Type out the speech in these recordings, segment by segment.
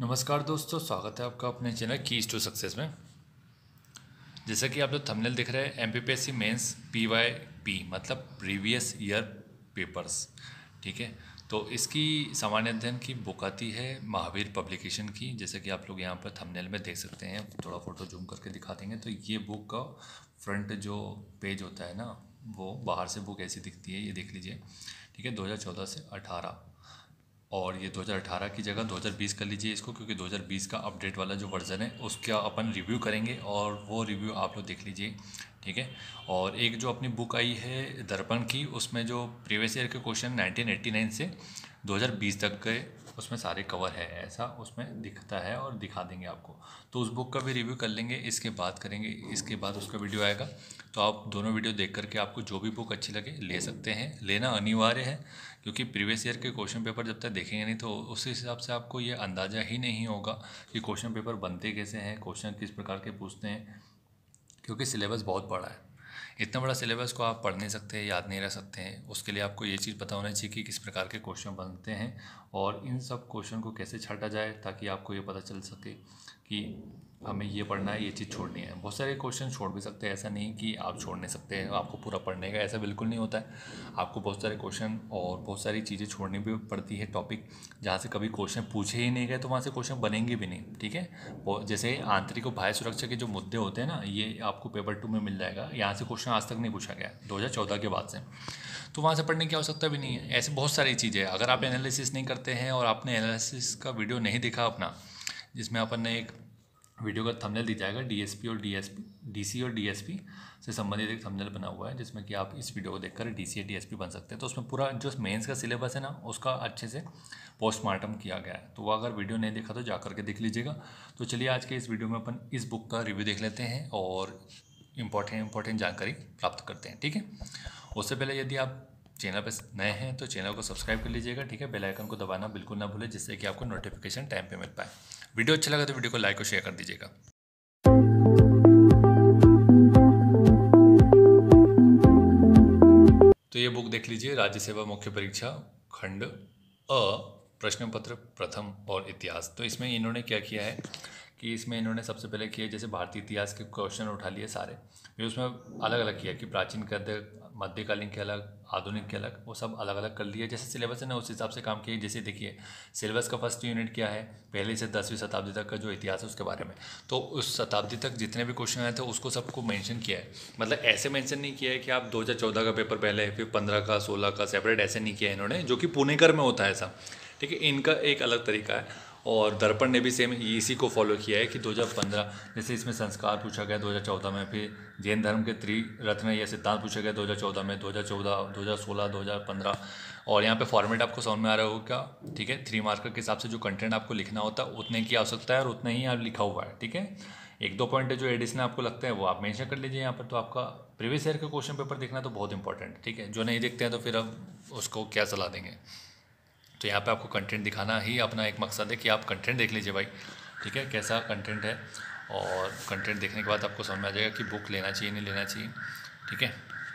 नमस्कार दोस्तों, स्वागत है आपका अपने चैनल कीज टू सक्सेस में। जैसा कि आप लोग थंबनेल दिख रहे हैं, एमपीपीएससी मेंस पीवाईपी मतलब प्रीवियस ईयर पेपर्स। ठीक है, तो इसकी सामान्य अध्ययन की बुक आती है महावीर पब्लिकेशन की। जैसे कि आप लोग यहाँ पर थंबनेल में देख सकते हैं, थोड़ा फोटो जूम करके दिखा देंगे तो ये बुक का फ्रंट जो पेज होता है ना, वो बाहर से बुक ऐसी दिखती है, ये देख लीजिए। ठीक है, 2014 से 18 और ये 2018 की जगह 2020 कर लीजिए इसको, क्योंकि 2020 का अपडेट वाला जो वर्ज़न है उसका अपन रिव्यू करेंगे और वो रिव्यू आप लोग देख लीजिए। ठीक है, और एक जो अपनी बुक आई है दर्पण की, उसमें जो प्रीवियस ईयर के क्वेश्चन 1989 से 2020 तक के उसमें सारे कवर है, ऐसा उसमें दिखता है और दिखा देंगे आपको। तो उस बुक का भी रिव्यू कर लेंगे, इसके बाद करेंगे, इसके बाद उसका वीडियो आएगा। तो आप दोनों वीडियो देख करके आपको जो भी बुक अच्छी लगे ले सकते हैं, लेना अनिवार्य है, क्योंकि प्रीवियस ईयर के क्वेश्चन पेपर जब तक देखेंगे नहीं तो उस हिसाब से आपको ये अंदाज़ा ही नहीं होगा कि क्वेश्चन पेपर बनते कैसे हैं, क्वेश्चन किस प्रकार के पूछते हैं, क्योंकि सिलेबस बहुत बड़ा है। इतना बड़ा सिलेबस को आप पढ़ नहीं सकते, याद नहीं रह सकते हैं। उसके लिए आपको ये चीज़ पता होना चाहिए कि किस प्रकार के क्वेश्चन बनते हैं और इन सब क्वेश्चन को कैसे छाटा जाए, ताकि आपको ये पता चल सके कि हमें ये पढ़ना है, ये चीज़ छोड़नी है। बहुत सारे क्वेश्चन छोड़ भी सकते हैं, ऐसा नहीं कि आप छोड़ नहीं सकते हैं, आपको पूरा पढ़ने का ऐसा बिल्कुल नहीं होता है। आपको बहुत सारे क्वेश्चन और बहुत सारी चीज़ें छोड़नी भी पड़ती है, टॉपिक जहाँ से कभी क्वेश्चन पूछे ही नहीं गए तो वहाँ से क्वेश्चन बनेंगे भी नहीं। ठीक है, जैसे आंतरिक और बाह्य सुरक्षा के जो मुद्दे होते हैं ना, ये आपको पेपर 2 में मिल जाएगा। यहाँ से क्वेश्चन आज तक नहीं पूछा गया 2014 के बाद से, तो वहाँ से पढ़ने की आवश्यकता भी नहीं है। ऐसे बहुत सारी चीज़ें, अगर आप एनालिसिस नहीं करते हैं और आपने एनालिसिस का वीडियो नहीं देखा अपना, जिसमें अपन ने एक वीडियो का थंबनेल दी जाएगा, डीएसपी और डीसी और डीएसपी से संबंधित एक थंबनेल बना हुआ है, जिसमें कि आप इस वीडियो को देखकर डीसी या डीएसपी बन सकते हैं। तो उसमें पूरा जो मेंस का सिलेबस है ना, उसका अच्छे से पोस्टमार्टम किया गया है। तो वो अगर वीडियो नहीं देखा तो जा करके देख लीजिएगा। तो चलिए आज के इस वीडियो में अपन इस बुक का रिव्यू देख लेते हैं और इम्पोर्टेंट जानकारी प्राप्त करते हैं। ठीक है, उससे पहले यदि आप चैनल पर नए हैं तो चैनल को सब्सक्राइब कर लीजिएगा। ठीक है, बेल आइकन को दबाना बिल्कुल ना भूलें, जिससे कि आपको नोटिफिकेशन टाइम पे मिल पाए। वीडियो अच्छा लगा तो वीडियो को लाइक और शेयर कर दीजिएगा। तो ये बुक देख लीजिए, राज्य सेवा मुख्य परीक्षा खंड अ, प्रश्न पत्र प्रथम और इतिहास। तो इसमें इन्होंने क्या किया है कि इसमें इन्होंने सबसे पहले किया, जैसे भारतीय इतिहास के क्वेश्चन उठा लिए सारे, फिर उसमें अलग अलग किया कि प्राचीन के अलग, मध्यकालीन के अलग, आधुनिक के अलग, वो सब अलग अलग कर लिए। जैसे सिलेबस है ना, उस हिसाब से काम किया। जैसे देखिए, सिलेबस का फर्स्ट यूनिट क्या है, पहली से 10वीं शताब्दी तक का जो इतिहास है उसके बारे में। तो उस शताब्दी तक जितने भी क्वेश्चन आए थे उसको सबको मेंशन किया है। मतलब ऐसे मेंशन नहीं किया है कि आप 2014 का पेपर पहले, फिर 15 का, 16 का सेपरेट, ऐसे नहीं किया है इन्होंने, जो कि पुणेकर में होता है ऐसा। ठीक है, इनका एक अलग तरीका है। और दर्पण ने भी सेम इसी को फॉलो किया है कि 2015, जैसे इसमें संस्कार पूछा गया 2014 में, फिर जैन धर्म के त्रिरत्न या सिद्धांत पूछा गया 2014 में, 2014, 2016, 2015। और यहाँ पे फॉर्मेट आपको समझ में आ रहा होगा। ठीक है, 3 मार्कर के हिसाब से जो कंटेंट आपको लिखना होता है उतने की आवश्यकता है और उतना ही यहाँ लिखा हुआ है। ठीक है, 1-2 पॉइंट जो एडिशनल आपको लगता है वो आप मेंशन कर लीजिए यहाँ पर। तो आपका प्रीवियस ईयर का क्वेश्चन पेपर देखना तो बहुत इंपॉर्टेंट है। ठीक है, जो नहीं देखते हैं तो फिर अब उसको क्या सलाह देंगे। तो यहाँ पे आपको कंटेंट दिखाना ही अपना एक मकसद है कि आप कंटेंट देख लीजिए भाई। ठीक है, कैसा कंटेंट है, और कंटेंट देखने के बाद आपको समझ में आ जाएगा कि बुक लेना चाहिए नहीं लेना चाहिए। ठीक है,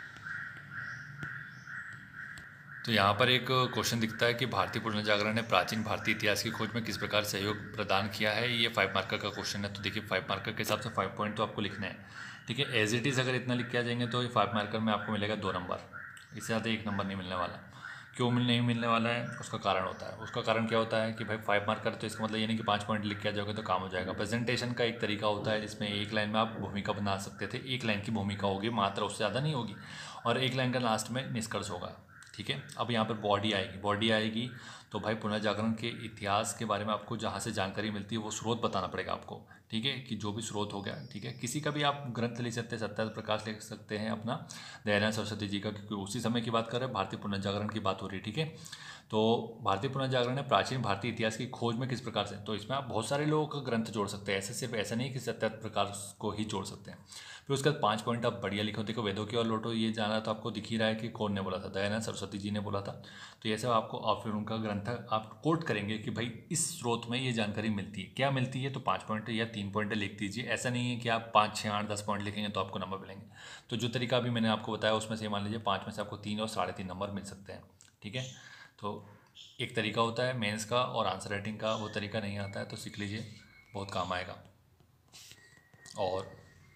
तो यहाँ पर एक क्वेश्चन दिखता है कि भारतीय पुनर्जागरण ने प्राचीन भारतीय इतिहास की खोज में किस प्रकार सहयोग प्रदान किया है। ये 5 मार्कर का क्वेश्चन है। तो देखिए, 5 मार्कर के हिसाब से 5 पॉइंट तो आपको लिखना है। ठीक है, एज इट इज़ अगर इतना लिख के आ जाएंगे तो ये 5 मार्कर में आपको मिलेगा 2 नंबर, इससे ज़्यादा 1 नंबर नहीं मिलने वाला। क्यों नहीं मिलने वाला है, उसका कारण होता है। उसका कारण क्या होता है कि भाई 5 मार्कर, तो इसका मतलब ये नहीं कि 5 पॉइंट लिख के आ जाओगे तो काम हो जाएगा। प्रेजेंटेशन का एक तरीका होता है जिसमें एक लाइन में आप भूमिका बना सकते थे, एक लाइन की भूमिका होगी मात्र, उससे ज़्यादा नहीं होगी, और एक लाइन का लास्ट में निष्कर्ष होगा। ठीक है, अब यहाँ पर बॉडी आएगी तो भाई पुनर्जागरण के इतिहास के बारे में आपको जहाँ से जानकारी मिलती है वो स्रोत बताना पड़ेगा आपको। ठीक है, कि जो भी स्रोत हो गया, ठीक है, किसी का भी आप ग्रंथ ले सकते हैं, सत्याग्रह प्रकाश ले सकते हैं अपना, दयानंद सरस्वती जी का, क्योंकि उसी समय की बात कर रहे हैं, भारतीय पुनर्जागरण की बात हो रही है। ठीक है, तो भारतीय पुनर्जागरण ने प्राचीन भारतीय इतिहास की खोज में किस प्रकार से, तो इसमें आप बहुत सारे लोगों का ग्रंथ जोड़ सकते हैं, ऐसे सिर्फ ऐसा नहीं कि सत्याग्रह प्रकाश को ही जोड़ सकते हैं। फिर उसके बाद 5 पॉइंट आप बढ़िया लिखो। देखो, वेदों की ओर लौटो, ये जाना तो आपको दिख ही रहा है कि कौन ने बोला था, दयानंद सरस्वती जी ने बोला था। तो ये सब आपको, और फिर उनका ग्रंथ आप कोट करेंगे कि भाई इस स्रोत में ये जानकारी मिलती है, क्या मिलती है, तो 5 पॉइंट या 3 पॉइंट लिख दीजिए। ऐसा नहीं है कि आप 5, 6, 8, 10 पॉइंट लिखेंगे तो आपको नंबर मिलेंगे। तो जो तरीका अभी मैंने आपको बताया उसमें से मान लीजिए 5 में से आपको 3 और 3.5 नंबर मिल सकते हैं। ठीक है, तो एक तरीका होता है मेंस का और आंसर राइटिंग का, वो तरीका नहीं आता है तो सीख लीजिए, बहुत काम आएगा। और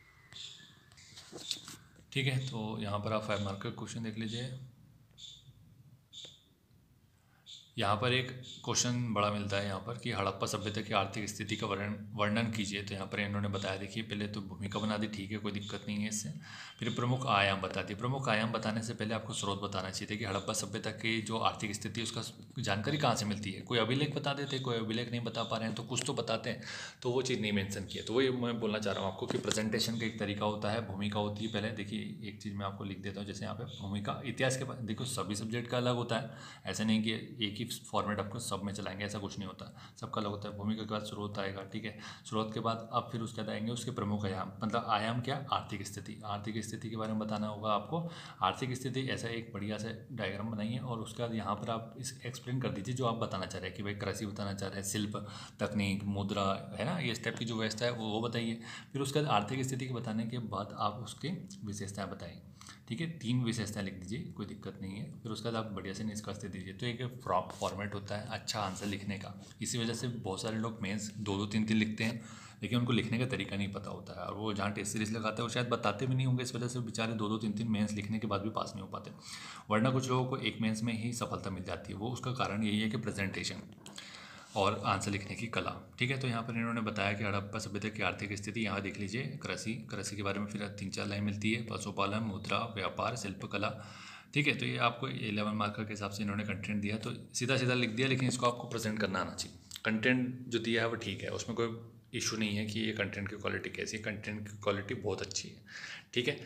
ठीक है, तो यहाँ पर आप 5 मार्क का क्वेश्चन देख लीजिए। यहाँ पर एक क्वेश्चन बड़ा मिलता है यहाँ पर कि हड़प्पा सभ्यता की आर्थिक स्थिति का वर्णन कीजिए। तो यहाँ पर इन्होंने बताया, देखिए पहले तो भूमिका बना दी, ठीक है कोई दिक्कत नहीं है इससे। फिर प्रमुख आयाम बता दिए। प्रमुख आयाम बताने से पहले आपको स्रोत बताना चाहिए कि हड़प्पा सभ्यता की जो आर्थिक स्थिति है उसका जानकारी कहाँ से मिलती है। कोई अभिलेख बता देते, कोई अभिलेख नहीं बता पा रहे हैं तो कुछ तो बताते हैं, तो वो चीज़ नहीं मेंशन की है। तो वही मैं बोलना चाह रहा हूँ आपको कि प्रेजेंटेशन का एक तरीका होता है, भूमिका होती है। पहले देखिए एक चीज़ मैं आपको लिख देता हूँ, जैसे यहाँ पे भूमिका इतिहास के बाद देखो सभी सब्जेक्ट का अलग होता है, ऐसा नहीं कि एक ही फॉर्मेट आपको सब में चलाएंगे, ऐसा कुछ नहीं होता, सबका अलग होता है। भूमिका के बाद स्रोत आएगा, ठीक है। स्रोत के बाद आप फिर उसके बाद आएंगे उसके प्रमुख आयाम, मतलब आयाम क्या, आर्थिक स्थिति। आर्थिक स्थिति के बारे में बताना होगा आपको। आर्थिक स्थिति ऐसा एक बढ़िया से डायग्राम बनाइए और उसके बाद यहाँ पर आप इस एक्सप्लेन कर दीजिए जो आप बताना चाह रहे हैं कि भाई कृषि बताना चाह रहे हैं, शिल्प, तकनीक, मुद्रा, है ना, ये स्टेप की जो व्यवस्था है वो बताइए। फिर उसके बाद आर्थिक स्थिति के बताने के बाद आप उसकी विशेषताएं बताइए, ठीक है। 3 विशेषताएं लिख दीजिए, कोई दिक्कत नहीं है। फिर उसके बाद आप बढ़िया से निष्कर्ष दे दीजिए। तो एक फॉर्मेट होता है अच्छा आंसर लिखने का। इसी वजह से बहुत सारे लोग मेंस 2-2 3-3 लिखते हैं, लेकिन उनको लिखने का तरीका नहीं पता होता है, और वो जहाँ टेस्ट सीरीज लगाते हैं वो शायद बताते भी नहीं होंगे। इस वजह से बेचारे 2-2 3-3 मेंस लिखने के बाद भी पास नहीं हो पाते। वरना कुछ लोगों को एक मेंस में ही सफलता मिल जाती है, वो उसका कारण यही है कि प्रेजेंटेशन और आंसर लिखने की कला, ठीक है। तो यहाँ पर इन्होंने बताया कि हड़प्पा सभ्यता की आर्थिक स्थिति, यहाँ देख लीजिए कृषि के बारे में फिर 3-4 लाइन मिलती है, पशुपालन, मुद्रा, व्यापार, शिल्पकला, ठीक है। तो ये आपको 11 मार्क के हिसाब से इन्होंने कंटेंट दिया, तो सीधा सीधा लिख दिया, लेकिन इसको आपको प्रेजेंट करना आना चाहिए। कंटेंट जो दिया है वो ठीक है, उसमें कोई इशू नहीं है कि ये कंटेंट की क्वालिटी कैसी है, कंटेंट की क्वालिटी बहुत अच्छी है, ठीक है।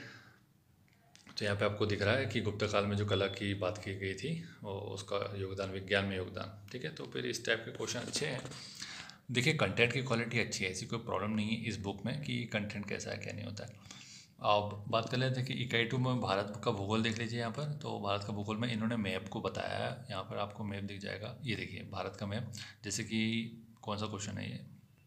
तो यहाँ पे आपको दिख रहा है कि गुप्त काल में जो कला की बात की गई थी और उसका योगदान, विज्ञान में योगदान, ठीक है। तो फिर इस टाइप के क्वेश्चन अच्छे हैं। देखिए कंटेंट की क्वालिटी अच्छी है, ऐसी कोई प्रॉब्लम नहीं है इस बुक में कि कंटेंट कैसा है क्या नहीं होता है। अब बात कर लेते हैं कि इकाई 2 में भारत का भूगोल देख लीजिए। यहाँ पर तो भारत का भूगोल में इन्होंने मैप को बताया है, यहाँ पर आपको मैप दिख जाएगा, ये देखिए भारत का मैप। जैसे कि कौन सा क्वेश्चन है ये,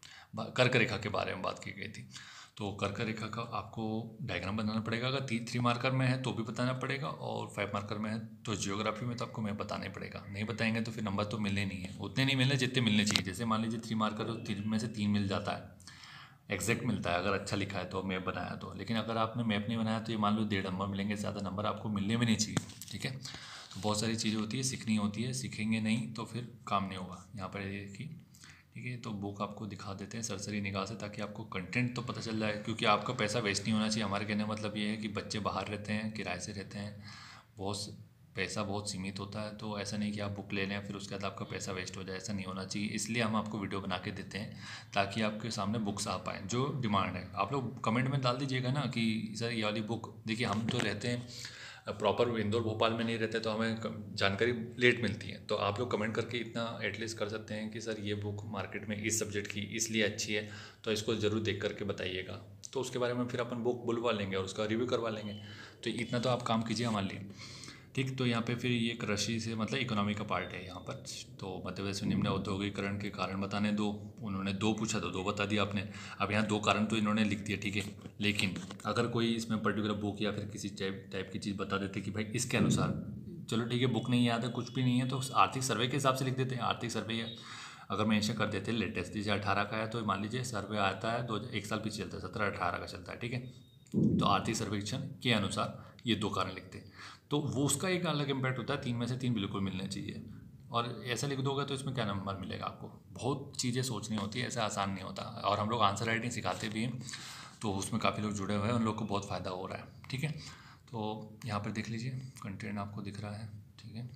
कर्क रेखा के बारे में बात की गई थी। तो कर्क रेखा का आपको डायग्राम बनाना पड़ेगा, अगर 3 मार्कर में है तो भी बताना पड़ेगा, और 5 मार्कर में है तो जियोग्राफी में तो आपको मैप बताना ही पड़ेगा। नहीं बताएंगे तो फिर नंबर तो मिलने नहीं है, उतने नहीं मिलने जितने मिलने चाहिए। जैसे मान लीजिए 3 मार्कर तो 3 में से 3 मिल जाता है, एग्जैक्ट मिलता है अगर अच्छा लिखा है तो, मैप बनाया तो। लेकिन अगर आपने मैप नहीं बनाया तो ये मान लो 1.5 नंबर मिलेंगे, ज़्यादा नंबर आपको मिलने भी नहीं चाहिए, ठीक है। तो बहुत सारी चीज़ें होती है, सीखनी होती है, सीखेंगे नहीं तो फिर काम नहीं होगा। यहाँ पर ये कि ठीक है, तो बुक आपको दिखा देते हैं सरसरी निगाह से, ताकि आपको कंटेंट तो पता चल जाए, क्योंकि आपका पैसा वेस्ट नहीं होना चाहिए। हमारे कहने का मतलब ये है कि बच्चे बाहर रहते हैं, किराए से रहते हैं, बहुत पैसा बहुत सीमित होता है, तो ऐसा नहीं कि आप बुक ले लें फिर उसके बाद आपका पैसा वेस्ट हो जाए, ऐसा नहीं होना चाहिए। इसलिए हम आपको वीडियो बना के देते हैं ताकि आपके सामने बुक्स आ पाएँ। जो डिमांड है आप लोग कमेंट में डाल दीजिएगा ना कि सर ये वाली बुक, देखिए हम तो रहते हैं प्रॉपर इंदौर भोपाल में नहीं रहते, तो हमें जानकारी लेट मिलती है। तो आप लोग कमेंट करके इतना एटलीस्ट कर सकते हैं कि सर ये बुक मार्केट में इस सब्जेक्ट की इसलिए अच्छी है, तो इसको ज़रूर देख करके बताइएगा। तो उसके बारे में फिर अपन बुक बुलवा लेंगे और उसका रिव्यू करवा लेंगे। तो इतना तो आप काम कीजिए हमारे लिए, ठीक। तो यहाँ पे फिर ये कृषि से मतलब इकोनॉमी का पार्ट है यहाँ पर। तो मध्य प्रदेश में निम्न औद्योगिकरण के कारण बताने दो, उन्होंने 2 पूछा तो 2 बता दिया आपने। अब यहाँ 2 कारण तो इन्होंने लिख दिया, ठीक है। लेकिन अगर कोई इसमें पर्टिकुलर बुक या फिर किसी टाइप की चीज़ बता देते कि भाई इसके अनुसार, चलो ठीक है बुक नहीं याद है कुछ भी नहीं है तो आर्थिक सर्वे के हिसाब से लिख देते हैं। आर्थिक सर्वे अगर मेंशन कर देते हैं लेटेस्ट, जैसे 18 का है तो मान लीजिए सर्वे आता है 1 साल पीछे चलता है, 17-18 का चलता है, ठीक है। तो आर्थिक सर्वेक्षण के अनुसार ये 2 कारण लिखते हैं, तो वो उसका एक अलग इम्पैक्ट होता है। 3 में से 3 बिल्कुल मिलने चाहिए, और ऐसा लिख दोगे तो इसमें क्या नंबर मिलेगा आपको। बहुत चीज़ें सोचनी होती है, ऐसा आसान नहीं होता। और हम लोग आंसर राइटिंग सिखाते भी हैं, तो उसमें काफ़ी लोग जुड़े हुए हैं, उन लोग को बहुत फ़ायदा हो रहा है, ठीक है। तो यहाँ पर देख लीजिए कंटेंट आपको दिख रहा है, ठीक है।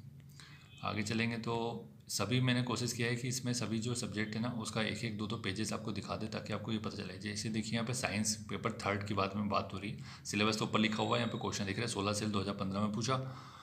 आगे चलेंगे तो सभी मैंने कोशिश किया है कि इसमें सभी जो सब्जेक्ट है ना उसका 1-1 2-2 पेजेस आपको दिखा दे, ताकि आपको ये पता चले। जैसे देखिए यहाँ पे साइंस पेपर 3 की बात हो रही है, सिलेबस तो ऊपर लिखा हुआ है, यहाँ पे क्वेश्चन दिख रहा है 16 सेल 2015 में पूछा,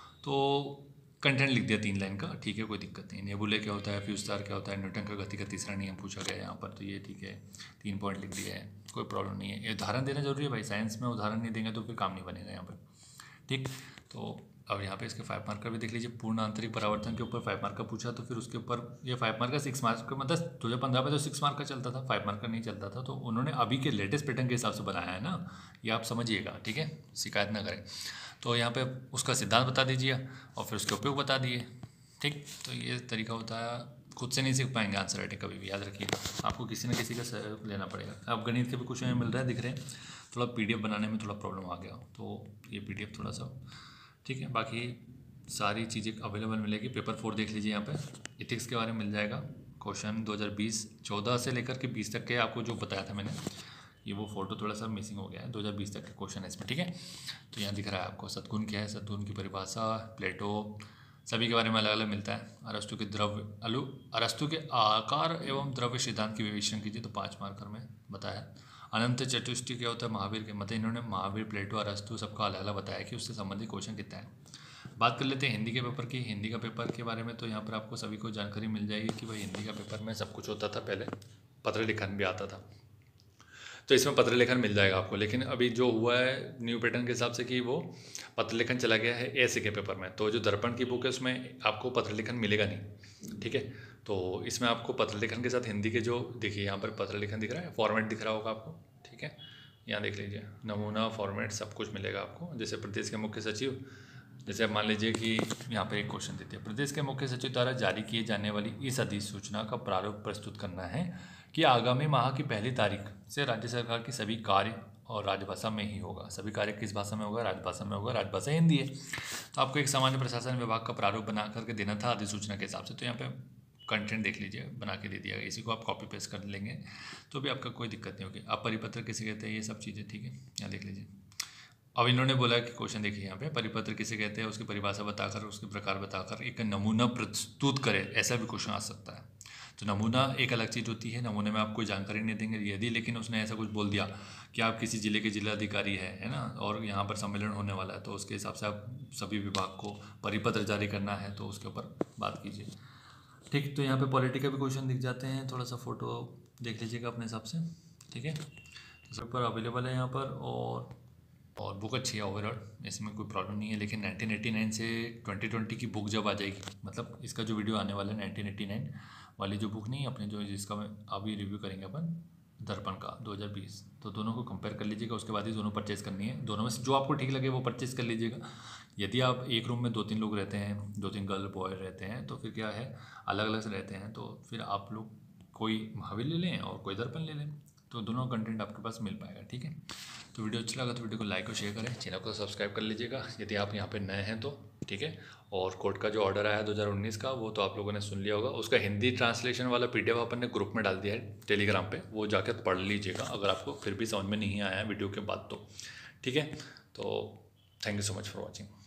तो कंटेंट लिख दिया 3 लाइन का, ठीक है कोई दिक्कत नहीं। नेबुले क्या होता है, फ्यूस्टार क्या होता है, न्यूटन का गति का तीसरा नियम पूछा गया है यहाँ पर, तो ये ठीक है 3 पॉइंट लिख दिया है, कोई प्रॉब्लम नहीं है। ये उदाहरण देना जरूरी है भाई, साइंस में उदाहरण नहीं देंगे तो फिर काम नहीं बनेगा यहाँ पर, ठीक। तो अब यहाँ पे इसके 5 मार्क का भी देख लीजिए। पूर्ण आंतरिक परावर्तन के ऊपर 5 मार्क का पूछा, तो फिर उसके ऊपर ये 5 मार्क का 6 मार्क का, मतलब 2015 में तो 6 मार्क का चलता था, 5 मार्क का नहीं चलता था। तो उन्होंने अभी के लेटेस्ट पैटर्न के हिसाब से बनाया है ना, ये आप समझिएगा, ठीक है, शिकायत ना करें। तो यहाँ पे उसका सिद्धांत बता दीजिए और फिर उसके उपयोग बता दिए, ठीक, तो ये तरीका होता है। खुद से नहीं सीख पाएंगे आंसर राइटिंग कभी भी, याद रखिए, आपको किसी न किसी का सहयोग लेना पड़ेगा। अब गणित के भी क्वेश्चन मिल रहा है, दिख रहे हैं, थोड़ा पीडीएफ बनाने में थोड़ा प्रॉब्लम आ गया, तो ये पीडीएफ थोड़ा सा, ठीक है। बाकी सारी चीज़ें अवेलेबल मिलेगी। पेपर 4 देख लीजिए, यहाँ पे इथिक्स के बारे में मिल जाएगा। क्वेश्चन 2014 से लेकर के 20 तक के आपको जो बताया था मैंने, ये वो फोटो थोड़ा सा मिसिंग हो गया है, 2020 तक के क्वेश्चन है इसमें, ठीक है। तो यहाँ दिख रहा है आपको सद्गुण क्या है, सद्गुण की परिभाषा, प्लेटो, सभी के बारे में अलग अलग मिलता है। अरस्तु के आकार एवं द्रव्य सिद्धांत की विवेचना कीजिए, तो 5 मार्कर में बताया। अनंत चतुष्टय क्या होता है, महावीर के मतलब इन्होंने महावीर, प्लेटो, अरस्तु सबका अलग अलग बताया कि उससे संबंधित क्वेश्चन कितना है। बात कर लेते हैं हिंदी के पेपर की। हिंदी का पेपर के बारे में तो यहाँ पर आपको सभी को जानकारी मिल जाएगी कि भाई हिंदी का पेपर में सब कुछ होता था, पहले पत्र लिखन भी आता था, तो इसमें पत्र लेखन मिल जाएगा आपको। लेकिन अभी जो हुआ है न्यू पैटर्न के हिसाब से कि वो पत्र लेखन चला गया है ऐसे के पेपर में, तो जो दर्पण की बुक है उसमें आपको पत्र लेखन मिलेगा नहीं, ठीक है। तो इसमें आपको पत्र लेखन के साथ हिंदी के जो देखिए यहाँ पर पत्र लेखन दिख रहा है, फॉर्मेट दिख रहा होगा आपको, ठीक है। यहाँ देख लीजिए, नमूना, फॉर्मेट सब कुछ मिलेगा आपको। जैसे प्रदेश के मुख्य सचिव, जैसे मान लीजिए कि यहाँ पर एक क्वेश्चन देते हैं, प्रदेश के मुख्य सचिव द्वारा जारी किए जाने वाली इस अधिसूचना का प्रारूप प्रस्तुत करना है कि आगामी माह की 1 तारीख से राज्य सरकार की सभी कार्य और राजभाषा में ही होगा। सभी कार्य किस भाषा में होगा, राजभाषा में होगा, राजभाषा हिंदी है। तो आपको एक सामान्य प्रशासन विभाग का प्रारूप बना करके देना था अधिसूचना के हिसाब से, तो यहाँ पे कंटेंट देख लीजिए, बना के दे दिया गया। इसी को आप कॉपी पेस्ट कर लेंगे तो भी आपका कोई दिक्कत नहीं होगी। आप परिपत्र किसे कहते हैं, ये सब चीज़ें, ठीक है, यहाँ देख लीजिए। अब इन्होंने बोला कि क्वेश्चन देखिए यहाँ पे, परिपत्र किसे कहते हैं, उसकी परिभाषा बताकर, उसके प्रकार बताकर एक नमूना प्रस्तुत करे, ऐसा भी क्वेश्चन आ सकता है। तो नमूना एक अलग चीज़ होती है, नमूने में आप कोई जानकारी नहीं देंगे। यदि लेकिन उसने ऐसा कुछ बोल दिया कि आप किसी ज़िले के जिलाधिकारी है ना, और यहाँ पर सम्मेलन होने वाला है, तो उसके हिसाब से आप सभी विभाग को परिपत्र जारी करना है, तो उसके ऊपर बात कीजिए, ठीक। तो यहाँ पे पॉलिटी का भी क्वेश्चन दिख जाते हैं, थोड़ा सा फोटो देख लीजिएगा अपने हिसाब से, ठीक है। तो सब पर अवेलेबल है यहाँ पर, और बुक अच्छी है ओवरऑल, इसमें कोई प्रॉब्लम नहीं है। लेकिन 1989 से 2020 की बुक जब आ जाएगी, मतलब इसका जो वीडियो आने वाला है 1989 वाली जो बुक नहीं, अपने जो जिसका मैं अभी रिव्यू करेंगे अपन, दर्पण का 2020, तो दोनों को कंपेयर कर लीजिएगा, उसके बाद ही दोनों परचेज़ करनी है। दोनों में से जो आपको ठीक लगे वो परचेज़ कर लीजिएगा। यदि आप एक रूम में 2-3 लोग रहते हैं, 2-3 गर्ल बॉय रहते हैं, तो फिर क्या है, अलग अलग से रहते हैं, तो फिर आप लोग कोई महावीर ले लें और कोई दर्पण ले लें, तो दोनों कंटेंट आपके पास मिल पाएगा, ठीक है। तो वीडियो अच्छा लगा तो वीडियो को लाइक और शेयर करें, चैनल को सब्सक्राइब कर लीजिएगा यदि आप यहाँ पे नए हैं तो, ठीक है। और कोर्ट का जो ऑर्डर आया है 2019 का, वो तो आप लोगों ने सुन लिया होगा। उसका हिंदी ट्रांसलेशन वाला पीडीएफ अपन ने ग्रुप में डाल दिया है टेलीग्राम पे, वो जाकर पढ़ लीजिएगा अगर आपको फिर भी समझ में नहीं आया वीडियो के बाद तो, ठीक है। तो thank you so much for watching.